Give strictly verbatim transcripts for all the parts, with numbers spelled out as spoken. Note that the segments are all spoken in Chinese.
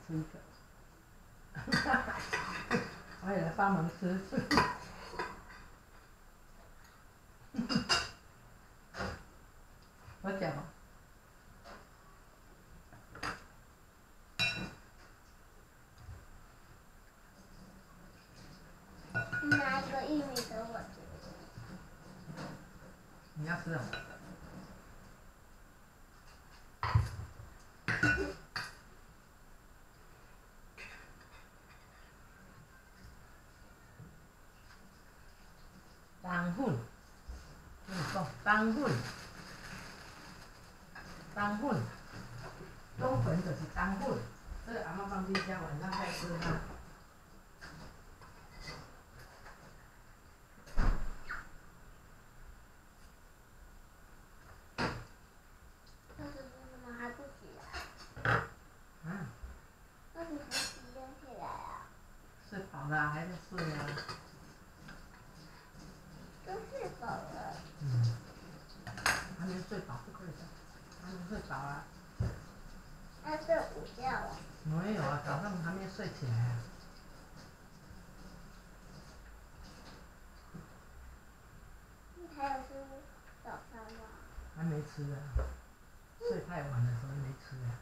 吃一个。我也来帮忙吃。我讲。 你拿一个玉米给我吃。 你要吃啊？冬粉，跟你讲，冬粉，冬粉，冬粉就是冬粉，这个阿嬷放冰箱，晚上再吃它。 但是怎么还不洗啊？ 啊？ 那你才几点起来啊？ 睡饱了，还在睡啊？ 都睡饱了。 嗯。还没睡饱不可以的，还没睡饱啊。 要睡午觉啊？ 没有啊，早上还没睡起来啊。 你还有吃早餐吗？ 还没吃啊，睡太晚了，所以没吃啊。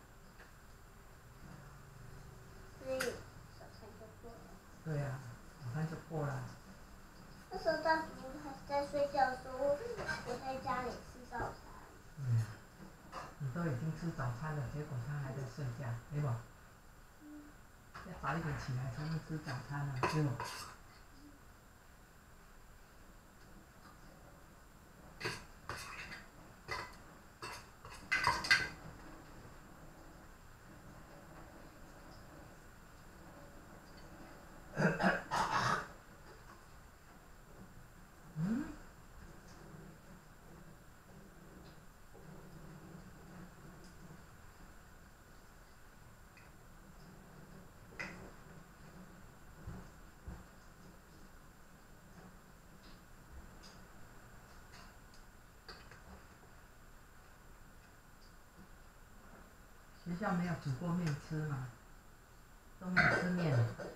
所以早餐就过了。 对啊，早餐就过了。 那时候大叔还在睡觉的时候，我在家里吃早餐。 嗯，你都已经吃早餐了，结果他还在睡觉，对不？要早一点起来才能吃早餐啊，对不？嗯？学校没有煮过面吃吗？都没有吃面。